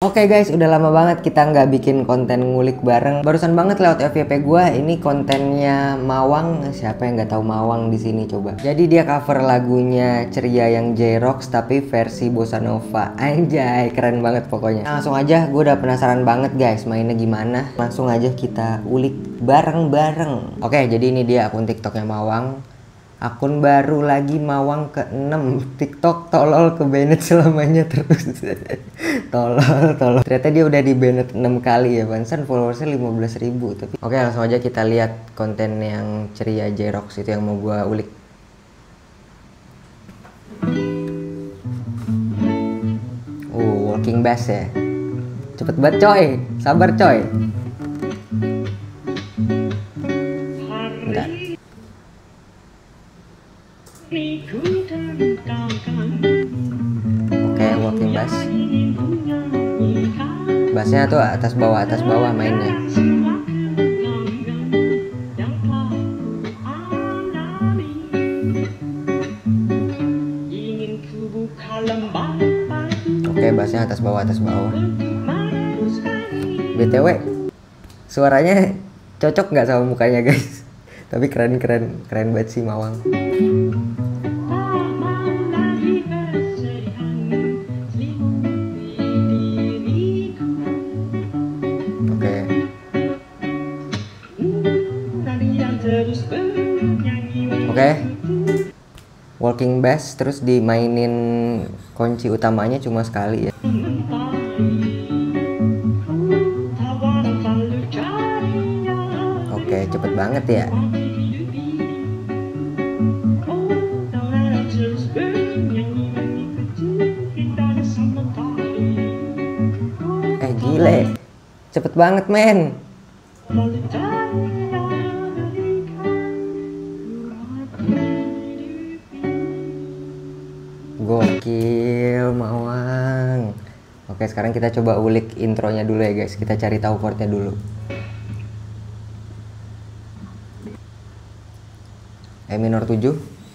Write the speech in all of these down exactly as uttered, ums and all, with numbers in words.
Oke guys, udah lama banget kita nggak bikin konten ngulik bareng. Barusan banget lewat F Y P gua, ini kontennya Mawang. Siapa yang nggak tahu Mawang di sini coba? Jadi dia cover lagunya Ceria yang J-Rocks tapi versi bossa nova. Anjay, keren banget pokoknya. Nah, langsung aja, gue udah penasaran banget guys mainnya gimana. Langsung aja kita ulik bareng-bareng. Oke, jadi ini dia akun TikToknya Mawang. Akun baru lagi Mawang ke enam. TikTok tolol ke banned selamanya terus. Tolol, tolol. Ternyata dia udah di banned enam kali ya, Bansan followersnya lima belas ribu. Tapi oke, langsung aja kita lihat konten yang Ceria J-Rocks itu yang mau gua ulik. Uh, walking bass ya. Cepet banget coy. Sabar coy. Bentar. Oke, walking bass. Bassnya tuh atas bawah atas bawah mainnya. Oke, bassnya atas bawah atas bawah. B T W suaranya cocok nggak sama mukanya guys? Tapi keren keren keren banget sih Mawang. Oke, walking bass terus dimainin kunci utamanya cuma sekali ya. Oke, cepet banget ya. Eh gile, cepet banget men. Gokil Mawang. Oke, sekarang kita coba ulik intronya dulu ya guys. Kita cari tahu chordnya dulu. E minor tujuh.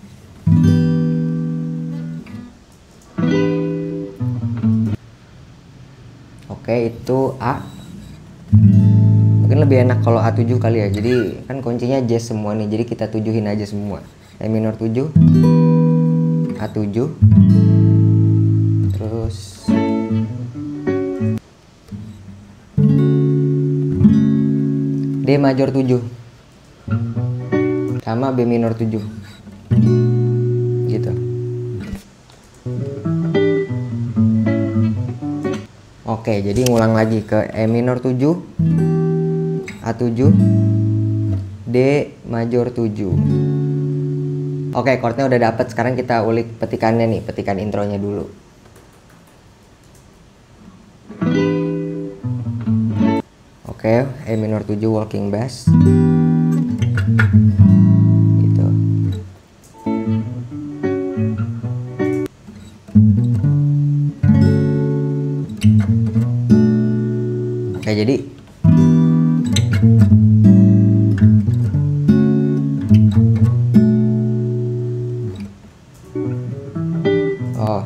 Oke, itu A. Mungkin lebih enak kalau A tujuh kali ya. Jadi kan kuncinya jazz semua nih. Jadi kita tujuhin aja semua. E minor tujuh, A tujuh, terus D major tujuh sama B minor tujuh gitu. Oke, jadi ngulang lagi ke E minor tujuh, A tujuh, D major tujuh. Oke, chordnya udah dapet. Sekarang kita ulik petikannya nih, petikan intronya dulu. Oke, E minor tujuh walking bass. Gitu. Oke, jadi oh.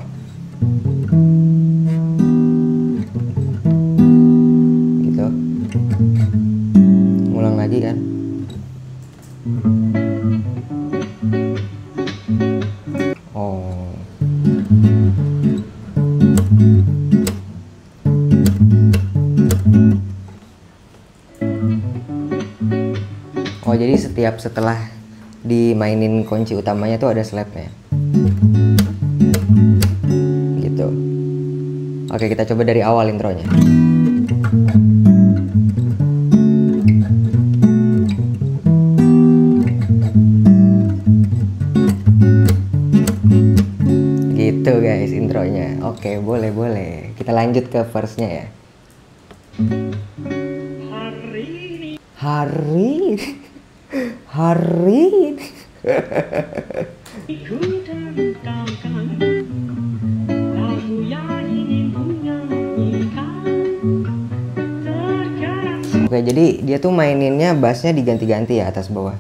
Gitu. Ngulang lagi kan. Oh. Oh, jadi setiap setelah dimainin kunci utamanya tuh ada slapnya. Gitu. Oke, kita coba dari awal intronya. Gitu guys intronya. Oke, boleh boleh. Kita lanjut ke verse-nya ya. Hari hari Oke, jadi dia tuh maininnya bassnya diganti-ganti ya atas bawah.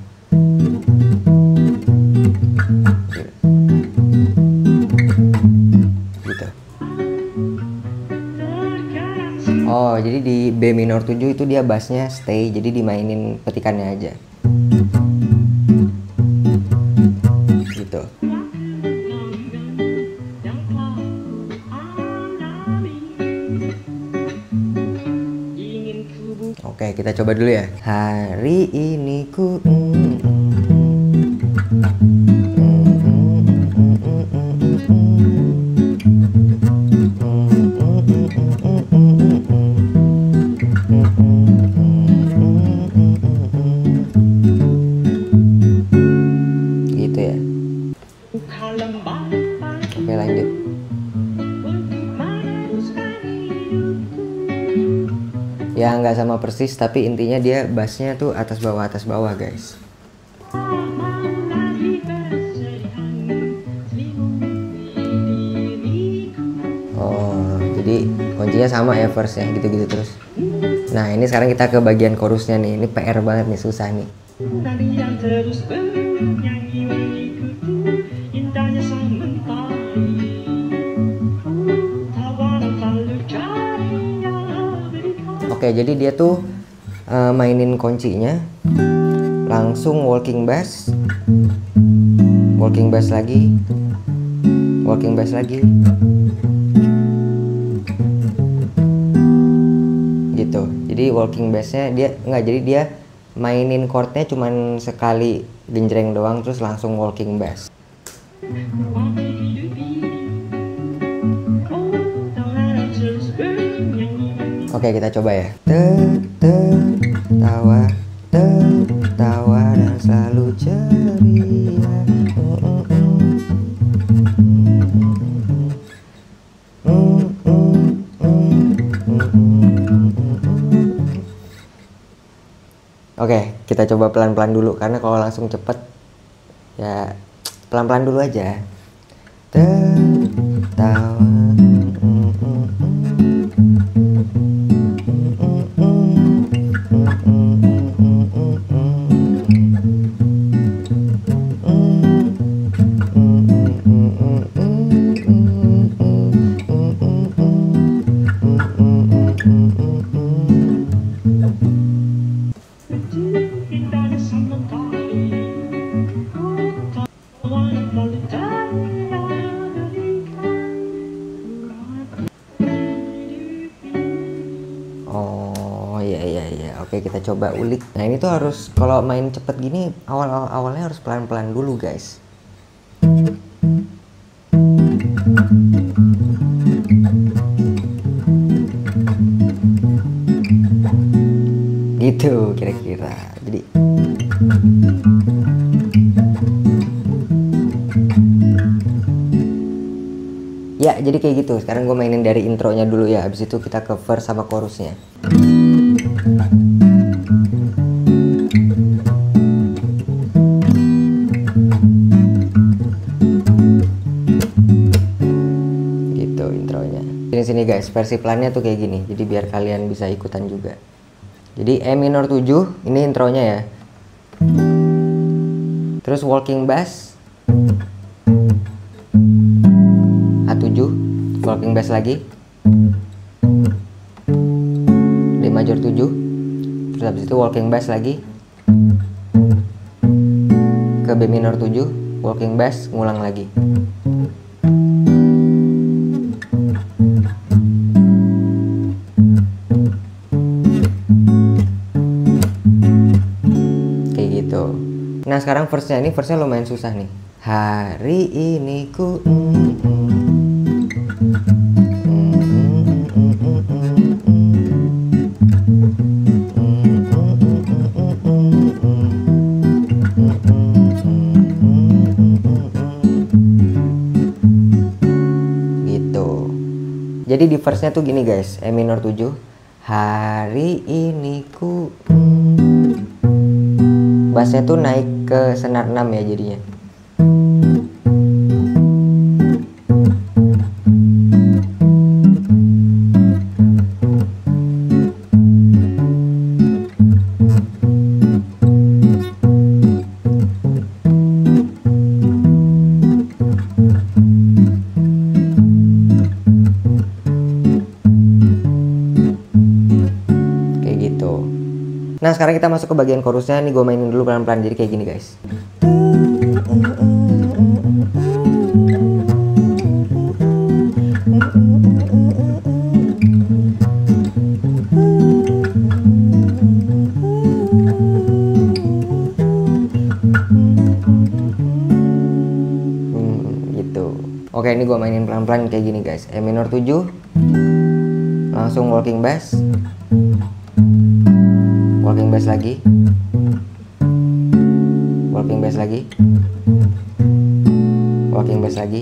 Gitu. Oh, jadi di B minor tujuh itu dia bassnya stay, jadi dimainin petikannya aja. Gitu. Oke, kita coba dulu ya. Hari ini ku gitu ya. Oke, lanjut. Ya nggak sama persis, tapi intinya dia bassnya tuh atas bawah atas bawah guys. Oh, jadi kuncinya sama ya verse ya, gitu-gitu terus. Nah ini sekarang kita ke bagian chorusnya nih. Ini P R banget nih, susah nih. Oke, jadi dia tuh uh, mainin kuncinya, langsung walking bass, walking bass lagi, walking bass lagi, gitu. Jadi walking bassnya dia nggak, jadi dia mainin chordnya cuman sekali genjreng doang, terus langsung walking bass. Oke, kita coba ya. Tertawa, tertawa dan selalu ceria. Oke, kita coba pelan-pelan dulu, karena kalau langsung cepet ya pelan-pelan dulu aja. Tertawa. Oh iya iya iya, oke kita coba ulik. Nah ini tuh harus, kalau main cepet gini awal awal awalnya harus pelan pelan dulu guys. Gitu kira-kira. Jadi ya, jadi kayak gitu. Sekarang gue mainin dari intronya dulu ya. Habis itu kita ke verse sama chorusnya. Gitu intronya. Sini-sini guys, versi pelannya tuh kayak gini. Jadi biar kalian bisa ikutan juga. Jadi E minor tujuh, ini intronya ya. Terus walking bass. A tujuh, walking bass lagi, D major tujuh, terus habis itu walking bass lagi ke B minor tujuh, walking bass, ngulang lagi. Kayak gitu. Nah sekarang verse-nya, ini verse-nya lumayan susah nih. Hari ini ku mm, mm. Jadi di verse-nya tuh gini guys, E minor tujuh, hari ini ku hmm. Bassnya tuh naik ke senar enam ya jadinya. Nah sekarang kita masuk ke bagian chorusnya. Nih gue mainin dulu pelan-pelan, jadi kayak gini guys. Hmm, gitu. Oke, ini gue mainin pelan-pelan kayak gini guys. E minor tujuh, langsung walking bass, walking bass lagi, walking bass lagi, walking bass lagi,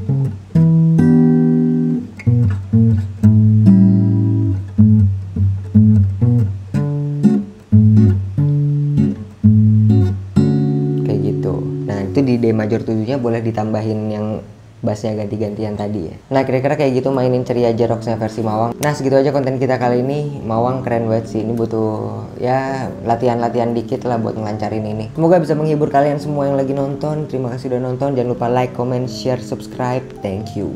kayak gitu. Nah itu di D major tujuh nya boleh ditambahin yang bassnya ganti-gantian tadi ya. Nah kira-kira kayak gitu mainin ceria aja rocksnya versi Mawang. Nah segitu aja konten kita kali ini. Mawang keren banget sih. Ini butuh ya latihan-latihan dikit lah buat ngelancarin ini. Semoga bisa menghibur kalian semua yang lagi nonton. Terima kasih udah nonton. Jangan lupa like, comment, share, subscribe. Thank you.